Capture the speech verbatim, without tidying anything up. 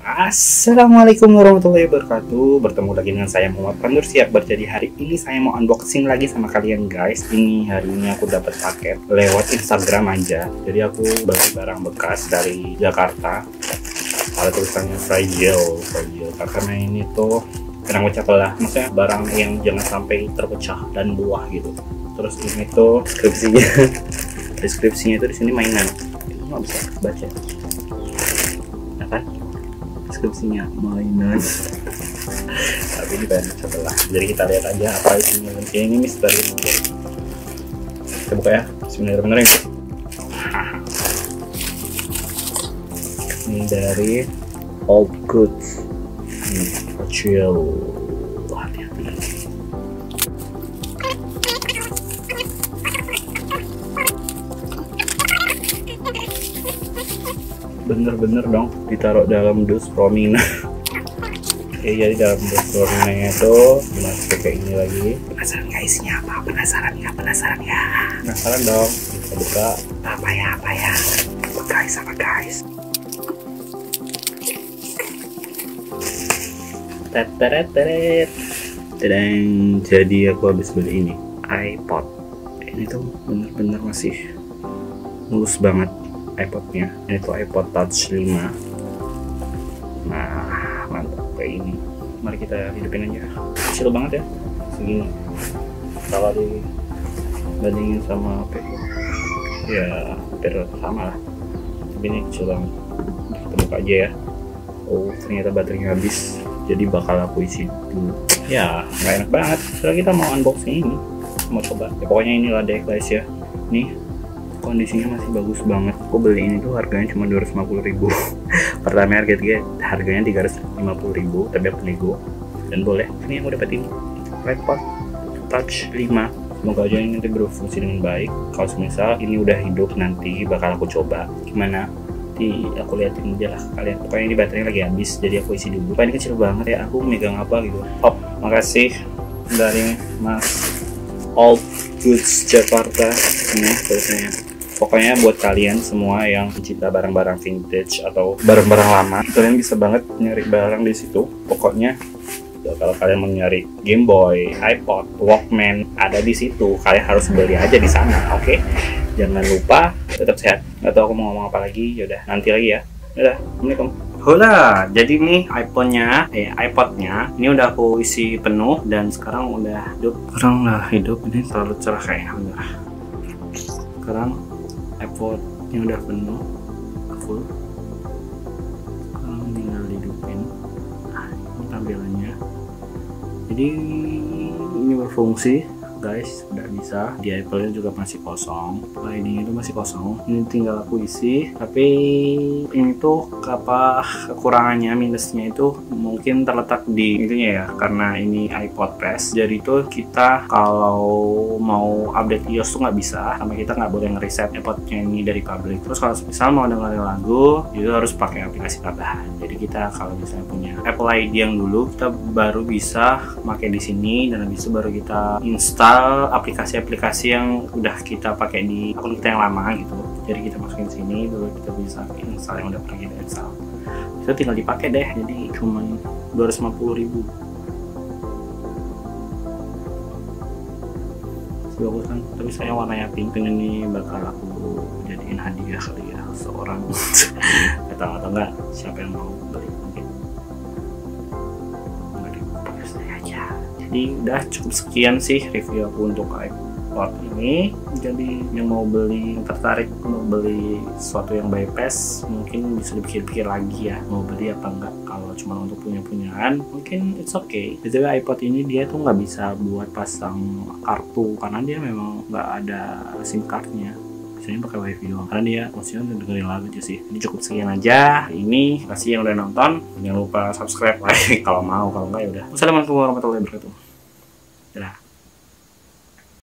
Assalamualaikum warahmatullahi wabarakatuh. Bertemu lagi dengan saya Muhammad Pandur Siakbar. Jadi hari ini saya mau unboxing lagi sama kalian guys. Ini hari ini aku dapat paket lewat Instagram aja. Jadi aku beli barang bekas dari Jakarta. Ada tulisannya fragile, fragile. Karena ini tuh kena pecah belah. Maksudnya barang yang jangan sampai terpecah dan buah gitu. Terus ini tuh deskripsinya, deskripsinya itu di sini mainan. Itu nggak bisa baca. Nah kan? Deskripsinya mainan. Tapi ini bahan sebelah, jadi kita lihat aja apa isinya. Mungkin ini misteri. Kita buka ya. Bismillahirrahmanirrahim. Ini dari All Goods. Ini kecil. Hati-hati. Bener-bener dong ditaruh dalam dus Promina. Oke, jadi dalam dus Promina itu dimasukin kayak ini lagi. Penasaran nggak isinya apa? Penasaran nggak? Penasaran ya? Penasaran dong. Kita buka. Apa ya? Apa ya? Apa guys? Apa guys? Teret teret. Tadang. Jadi aku habis beli ini iPod. Ini tuh bener-bener masih mulus banget iPodnya. Ini tuh iPod Touch lima. Nah, mantap kayak ini. Mari kita hidupin aja. Kecil banget ya, segini. Kalau dibandingin sama H P, ya hampir sama lah. Tapi ini kecil banget. Kita buka aja ya. Oh, ternyata baterainya habis. Jadi bakal aku isi dulu. Ya, nggak enak banget. Setelah kita mau unboxing ini, mau coba. Ya, pokoknya inilah deh guys ya. Nih. Kondisinya masih bagus banget. Aku beli ini tuh harganya cuma dua ratus lima puluh ribu. Pertama harga tiga, harganya tiga ratus lima puluh ribu, tapi aku nego dan boleh. Ini yang aku dapetin iPod Touch lima. Semoga aja ini nanti berfungsi dengan baik. Kalau misal ini udah hidup, nanti bakal aku coba gimana. Nanti aku liatin aja lah kalian. Pokoknya ini baterainya lagi habis, jadi aku isi dulu. Pokoknya ini kecil banget ya. Aku megang apa gitu. Oh, makasih dari Mas All Goods Jakarta. Ini tulisannya. Pokoknya buat kalian semua yang pecinta barang-barang vintage atau barang-barang lama, kalian bisa banget nyari barang di situ. Pokoknya kalau kalian mau nyari Game Boy, iPod, Walkman, ada di situ. Kalian harus beli aja di sana, oke? Okay? Jangan lupa tetap sehat. Gak tau aku mau ngomong apa lagi. Yaudah, nanti lagi ya. Yaudah, assalamualaikum. Hola, jadi nih iPhone-nya, eh iPod-nya, ini udah aku isi penuh dan sekarang udah hidup. Sekarang udah hidup, ini terlalu cerah kayaknya. Udah. Sekarang iPod-nya udah penuh, full. Sekarang tinggal hidupin. Nah, ini tampilannya. Jadi ini berfungsi. Guys, udah bisa. Di iPod-nya juga masih kosong. Lining itu masih kosong. Ini tinggal aku isi. Tapi ini tuh apa kekurangannya, minusnya itu mungkin terletak di itunya ya. Karena ini iPod press. Jadi tuh kita kalau mau update iOS tuh nggak bisa. Sama kita nggak boleh ngereset iPod-nya ini dari pabrik. Terus kalau misal mau dengerin lagu, itu harus pakai aplikasi tambahan. Jadi kita kalau misalnya punya Apple I D yang dulu, kita baru bisa pakai di sini dan habis itu baru kita install aplikasi-aplikasi yang udah kita pakai di akun kita yang lama gitu. Jadi kita masukin sini dulu, kita bisa install yang udah pernah kita install. Itu tinggal dipakai deh. Jadi cuman dua ratus lima puluh ribu. Bagus kan? Tapi saya warnanya pink, ini bakal aku jadiin hadiah kali ya seorang. Atau atau enggak siapa yang mau beli mungkin. Enggak dipakai aja. Jadi udah cukup sekian sih review aku untuk iPod ini. Jadi yang mau beli, yang tertarik mau beli sesuatu yang bypass, mungkin bisa dipikir-pikir lagi ya mau beli apa enggak. Kalau cuma untuk punya-punyaan mungkin it's okay. Jadi iPod ini dia tuh nggak bisa buat pasang kartu karena dia memang nggak ada SIM cardnya. Biasanya pakai wifi doang karena dia maksudnya untuk dengerin lagu aja sih. Jadi cukup sekian aja ini. Kasih yang udah nonton, jangan lupa subscribe, like kalau mau, kalau enggak ya udah. Wassalamualaikum warahmatullahi wabarakatuh.